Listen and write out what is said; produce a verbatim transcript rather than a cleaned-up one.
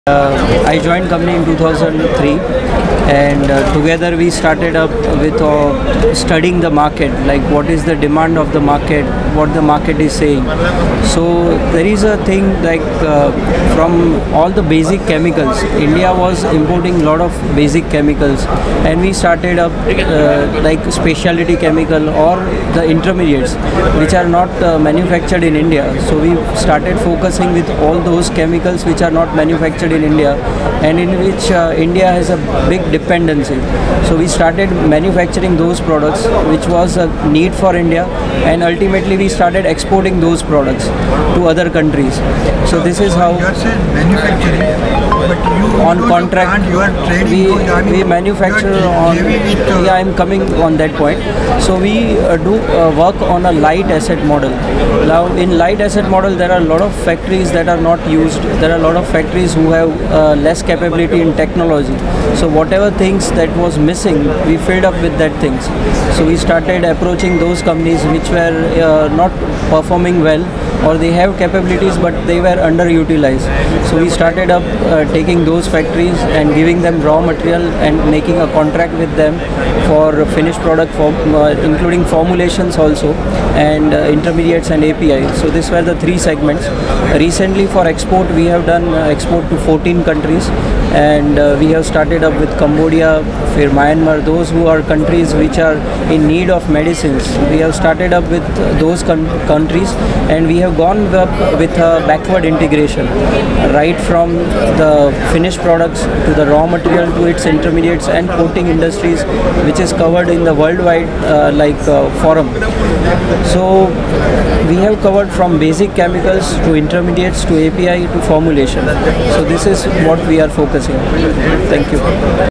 Uh, I joined company in two thousand three, and uh, together we started up with uh, studying the market, like what is the demand of the market, what the market is saying. So there is a thing like uh, from all the basic chemicals, India was importing a lot of basic chemicals, and we started up uh, like specialty chemical or the intermediates which are not uh, manufactured in India. So we started focusing with all those chemicals which are not manufactured in India, and in which uh, India has a big dependency. So we started manufacturing those products which was a need for India, and ultimately we started exporting those products to other countries. So this is how you are saying manufacturing, but you on you contract you are trading, we, you are, I mean, we manufacture you are on with, uh, yeah I'm coming on that point. So we uh, do uh, work on a light asset model. Now in light asset model there are a lot of factories that are not used, there are a lot of factories who have uh, less capability in technology. So whatever things that was missing, we filled up with that things. So we started approaching those companies which were uh, not performing well, or they have capabilities but they were underutilized. So we started up uh, taking those factories and giving them raw material and making a contract with them for finished product, form, uh, including formulations also, and uh, intermediates and A P I. So these were the three segments. Recently for export we have done uh, export to fourteen countries, and uh, we have started up with Cambodia, for Myanmar, those who are countries which are in need of medicines. We have started up with those countries, and we have gone up with a backward integration, right from the finished products to the raw material to its intermediates and coating industries, which is covered in the worldwide uh, like uh, forum. So we have covered from basic chemicals to intermediates to A P I to formulation. So this is what we are focusing on. Thank you.